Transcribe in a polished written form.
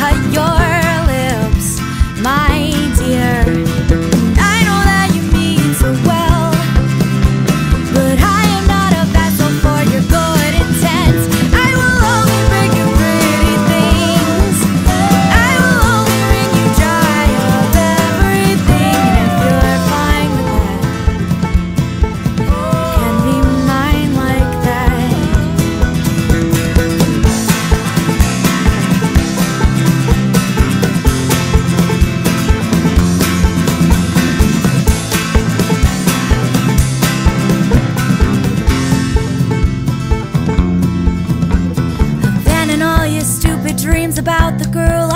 your lips, my dear. I know that you mean so well, but I am not a vessel for your good intent. I will only bring you pretty things. I will only wring you dry of everything. And if you're fine with that, you can be mine like that. Abandon all your stupid dreams about the girl